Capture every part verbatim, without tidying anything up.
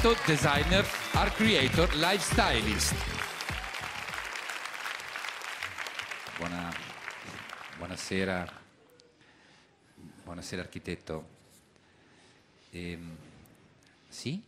architetto, designer, art creator, lifestylist. Buona, buonasera, buonasera architetto. Ehm, sì?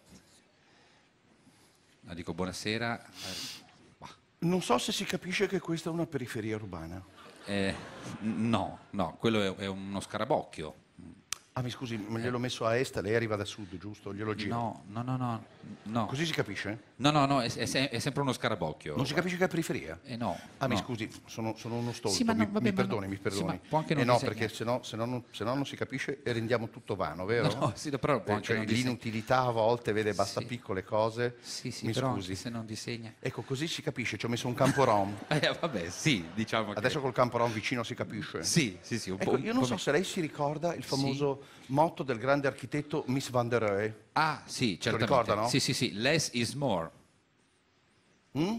No, dico buonasera. Non so se si capisce che questa è una periferia urbana. Eh, no, no, quello è, è uno scarabocchio. Ah, mi scusi, ma gliel'ho messo a est, lei arriva da sud, giusto? Glielo giro. No, no, no, no, no. Così si capisce? No, no, no, è, è se- è sempre uno scarabocchio. Non si capisce che è periferia? Eh no. Ah, mi no. scusi, sono, sono uno stolto, Sì, ma no, mi, vabbè, mi ma perdoni, no. mi Sì, perdoni. ma può anche non eh no, disegnare. perché se no, se no non, se no non si capisce e rendiamo tutto vano, vero? No, no, sì, però può Eh, anche cioè, non disegnare. l'inutilità a volte, vede, basta Sì. piccole cose. Sì, sì, mi però scusi. anche se non disegna. Ecco, così si capisce, ci ho messo un campo rom. Eh, vabbè, sì, diciamo che... Adesso col campo rom vicino si capisce? Sì, sì, sì, un Ecco, po'... io non come- so se lei si ricorda il famoso motto del grande architetto Mies van der Rohe. Ah, sì, certamente. ricorda, no? Sì, sì, sì, less is more. Mm?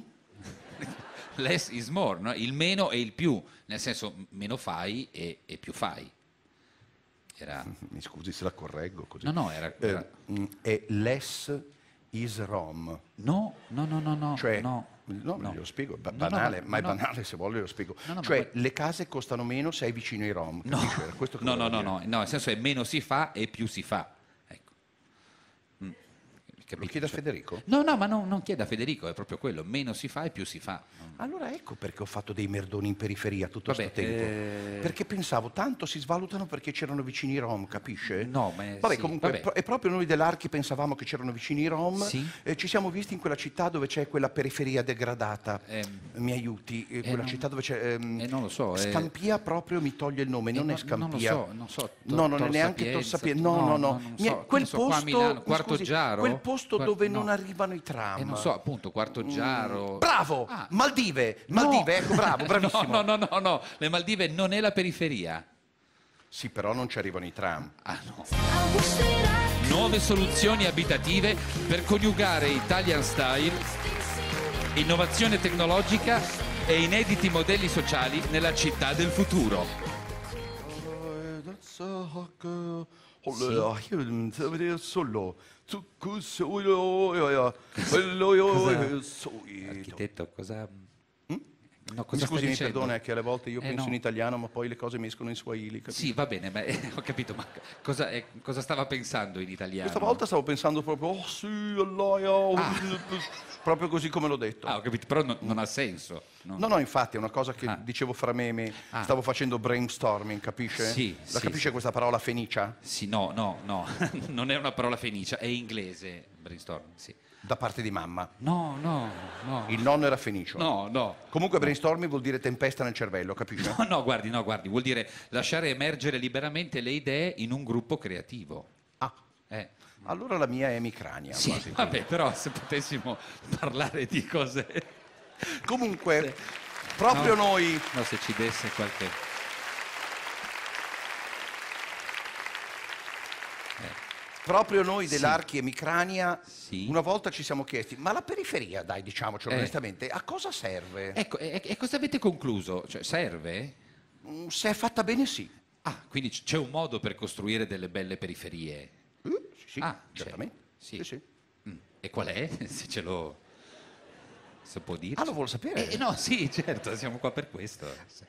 Less is more, no? Il meno e il più, nel senso m- meno fai e, e più fai. Era... Mi scusi se la correggo così. No, no, era... Eh, era- mm, è less is Rome. No, no, no, no, no. Cioè, no, no, no. glielo spiego, è ba- No, no, banale, ma- ma è no. banale se vuole lo spiego. No, no, ma cioè, poi- le case costano meno se hai vicino ai Rom, No, capisce? Era questo che no, no, volevo no, dire. no, no, nel senso è meno si fa e più si fa. Ecco. Mm, Lo capito? chiede a Cioè- Federico? No, no, ma non, non chieda a Federico, è proprio quello, meno si fa e più si fa. Non- Allora ecco perché ho fatto dei merdoni in periferia tutto Vabbè, questo tempo. eh, Perché pensavo, tanto si svalutano perché c'erano vicini i Rom, capisce? No, ma è- Vabbè, sì, comunque, vabbè. pro- e proprio noi dell'Archi pensavamo che c'erano vicini i Rom. Sì. E ci siamo visti in quella città dove c'è quella periferia degradata. Ehm, Mi aiuti? Eh, quella non- città dove c'è... ehm, eh, non lo so, eh. Scampia proprio mi toglie il nome, Eh, non no- è Scampia. non lo so, non so, Tor- no, non è Tor neanche Tor Sapienza, Sapienza. No, no, no, no. no, non Mi- so, che quel ne so, qua a posto, Milano, mi Quarto scusi, Giaro? quel posto Quar- dove no. non arrivano i tram. Eh, non so, appunto, Quarto Giaro... Bravo! Ah. Maldive! No. Maldive, ecco, bravo, bravissimo. No, no, no, no, no, le Maldive non è la periferia. Sì, però non ci arrivano i tram. Ah, no. Nuove soluzioni abitative per coniugare Italian style, innovazione tecnologica e inediti modelli sociali nella città del futuro. Architetto, cosa... No, Mi cosa scusi, stai mi dicendo? perdona, è che alle volte io Eh, penso no. in italiano, ma poi le cose mi escono in swahili. capisci? Sì, va bene, ma eh, ho capito, ma cosa, eh, cosa stava pensando in italiano? Questa volta stavo pensando proprio, oh sì, Allah, oh, proprio così come l'ho detto. Ah, ho capito, però non, non ha senso. no? No, no, infatti è una cosa che Ah. dicevo fra meme, Ah. stavo facendo brainstorming, capisce? Sì, La sì, capisce sì. questa parola fenicia? Sì, no, no, no, non è una parola fenicia, è inglese, brainstorm, sì. Da parte di mamma. No, no, no. Il nonno era fenicio. No, no. Comunque brainstorming vuol dire tempesta nel cervello, capisce? No, no, guardi, no, guardi, vuol dire lasciare emergere liberamente le idee in un gruppo creativo. Ah, Eh. allora la mia è emicrania. Sì, quasi. vabbè, però se potessimo parlare di cose... Comunque, proprio No. noi... No, se ci desse qualche... Proprio noi dell'Archi Emicrania Sì. una volta ci siamo chiesti, ma la periferia, dai, diciamocelo Eh. onestamente, a cosa serve? Ecco, e, e cosa avete concluso? Cioè, serve? Mm, Se è fatta bene sì. Ah, quindi c- c'è un modo per costruire delle belle periferie. Eh, sì, sì, Ah, c'è. certamente. Sì. Sì, sì. Mm. E qual è? Se ce lo... Se può dire. Ah, lo vuole sapere? Eh, no, sì, certo, siamo qua per questo.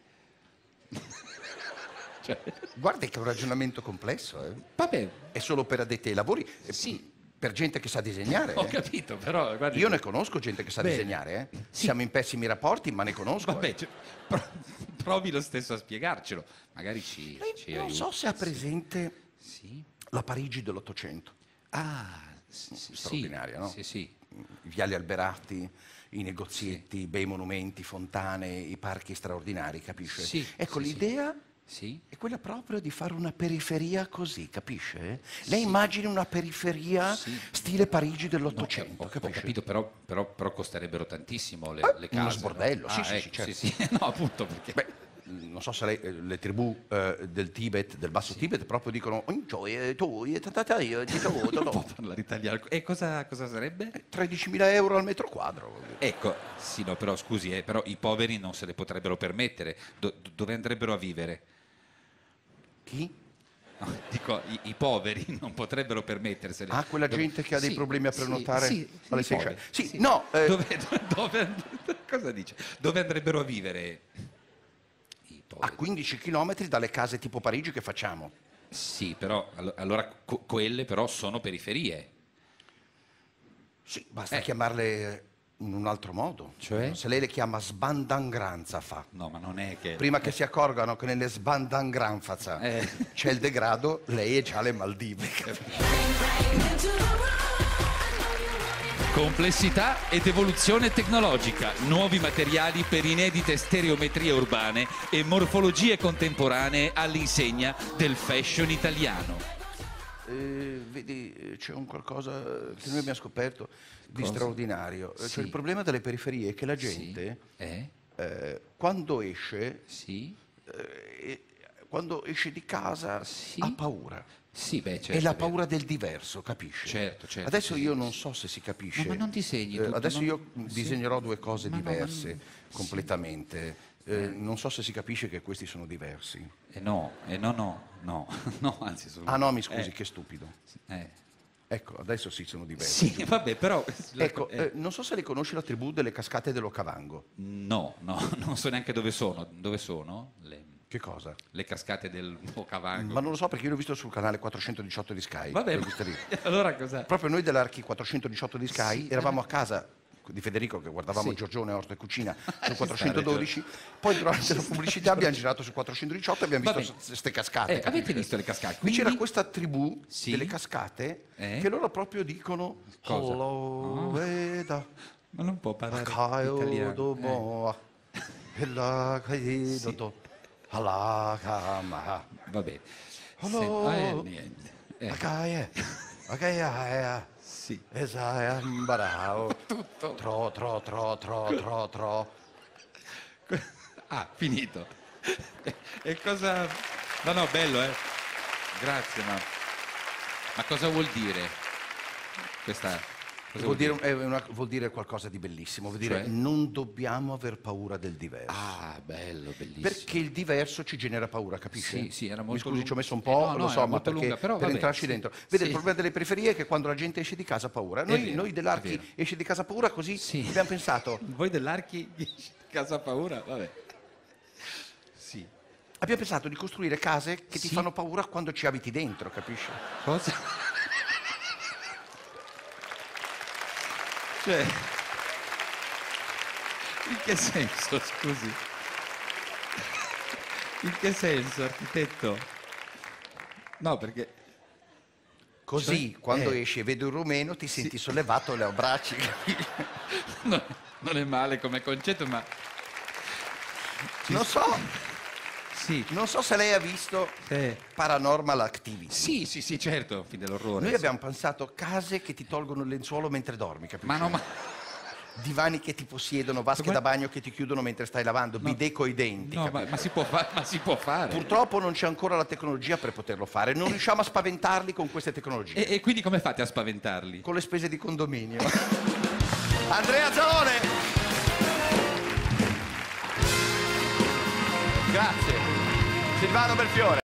Cioè, Guarda che è un ragionamento complesso, eh. vabbè, È solo per addetti ai lavori, eh, Sì. per gente che sa disegnare. ho eh. capito, però... Guardi, Io ne conosco gente che sa Bene. disegnare, eh. Sì. Siamo in pessimi rapporti, ma ne conosco. Vabbè, eh. cioè, pro- provi lo stesso a spiegarcelo. Magari ci, Lei ci non aiuta. so se ha presente Sì. la Parigi dell'Ottocento. Ah, sì, sì, Straordinaria, no? Sì, sì. I viali alberati, i negozietti, i bei monumenti, fontane, i parchi straordinari, capisce? Sì, Ecco, sì, sì. l'idea Sì? è quella proprio di fare una periferia così, capisce? Lei immagini una periferia Sì. stile Parigi No, dell'Ottocento, ho, ho capisce? capito, però, però, però costerebbero tantissimo le, Eh, le case. uno sbordello, no? sì, Ah, sì, sì, ecco, certo. sì, sì. No, appunto perché... Beh, non so se lei, eh, le tribù eh, del Tibet, del Basso Tibet, proprio dicono "Enjoy, eh, tu, eh, ta, ta, ta, io, ti do, do, non do". può parlare italiano. E cosa, cosa sarebbe? tredicimila euro al metro quadro. Ecco, sì, no, però scusi, eh, però i poveri non se le potrebbero permettere. Do- do- dove andrebbero a vivere? Chi? No, dico, i, i poveri non potrebbero permetterseli. Ah, quella Dove- gente che ha dei sì, problemi a sì, prenotare sì, alle i seicento. poveri, Sì, sì. no, eh, Dove, dove- cosa dice? Dove andrebbero a vivere i a poveri? quindici chilometri dalle case tipo Parigi che facciamo. Sì, però allo- allora co- quelle però sono periferie. Sì, basta Eh. chiamarle in un altro modo. Cioè? Se lei le chiama sbandangranza fa. No, ma non è che... Prima che si accorgano che nelle sbandangranza Eh. c'è il degrado, lei è già alle Maldive. Complessità ed evoluzione tecnologica, nuovi materiali per inedite stereometrie urbane e morfologie contemporanee all'insegna del fashion italiano. Eh, vedi, eh, c'è un qualcosa che noi abbiamo scoperto di Cosa? straordinario. Eh, Sì. Cioè, il problema delle periferie è che la gente, Sì? Eh? eh, quando esce, Sì? eh, quando esce di casa, Sì. ha paura. Sì, beh, certo. è la è vero. paura del diverso, capisci? Certo, certo, Adesso sì, io sì, non sì. so se si capisce. No, ma non disegni Eh, tutto, adesso non- io sì. disegnerò due cose Ma no, ma diverse non- completamente. Eh, non so se si capisce che questi sono diversi. Eh no, eh no, no, no, no, anzi sono... Ah no, mi scusi, Eh, che stupido. eh. Ecco, adesso sì sono diversi. Sì, vabbè, però... Ecco, eh, eh, non so se le conosci la tribù delle cascate dell'Ocavango. No, no, non so neanche dove sono. Dove sono? Le, Che cosa? le cascate del Ocavango. Ma non lo so perché io l'ho visto sul canale quattrocentodiciotto di Sky. Vabbè, l'ho ma- vista lì. allora cos'è? Proprio noi dell'Archi quattrocentodiciotto di Sky Sì, eravamo a casa di Federico che guardavamo Sì. Giorgione, Orto e Cucina Ci sul sta, quattrocentododici, poi durante la pubblicità abbiamo girato sul quattrocentodiciotto e abbiamo Va visto bene. queste cascate. Eh, avete capisci? visto le cascate? Qui Quindi- c'era questa tribù Sì. delle cascate Eh? che loro proprio dicono Cosa? "Hello, veda, Ma non può parlare Caio italiano. do Eh. boa, e la caio do, alla cama, Va bene. Hello. Senti, eh, niente. Eh, a caia, a caia, sì. e sai imbarao, Tutto. tro, tro, tro, tro, tro, tro. Ah, finito. E cosa... No, no, bello, eh. Grazie, ma... Ma cosa vuol dire questa... Cosa Vuol dire, è una- vuol dire qualcosa di bellissimo, vuol dire Cioè? non dobbiamo aver paura del diverso. Ah, bello, bellissimo. Perché il diverso ci genera paura, capisci? Sì, sì, era Mi molto scusi, lungo. ci ho messo un Eh, po', no, no, lo so, era ma molto perché lunga, però per vabbè, entrarci sì. dentro. Vede, Sì. il problema delle periferie è che quando la gente esce di casa ha paura. Noi, vero, noi è dell'Archi vero. esce di casa paura così Sì. abbiamo pensato, Voi dell'Archi casa paura? Vabbè. Sì. abbiamo pensato di costruire case che ti Sì. fanno paura quando ci abiti dentro, capisci? Cosa? Cioè... In che senso, scusi? In che senso, architetto? No, perché... Così, Cioè? quando Eh. esci e vedi un rumeno, ti senti sollevato le abbracci. capisci? No, non è male come concetto, ma... Non so, Sì. non so se lei ha visto Eh. Paranormal Activity. Sì, sì, sì, certo, film dell'orrore. Noi sì. abbiamo pensato case che ti tolgono il lenzuolo mentre dormi, capisci? Ma no, ma... Divani che ti possiedono, vasche Ma- da bagno che ti chiudono mentre stai lavando, bidet coi denti. No, ma, capisci? ma si può fare, ma si può fare. Purtroppo non c'è ancora la tecnologia per poterlo fare, non riusciamo a spaventarli con queste tecnologie, E, e quindi come fate a spaventarli? con le spese di condominio. Andrea Zaone! Grazie. Silvano Belfiore.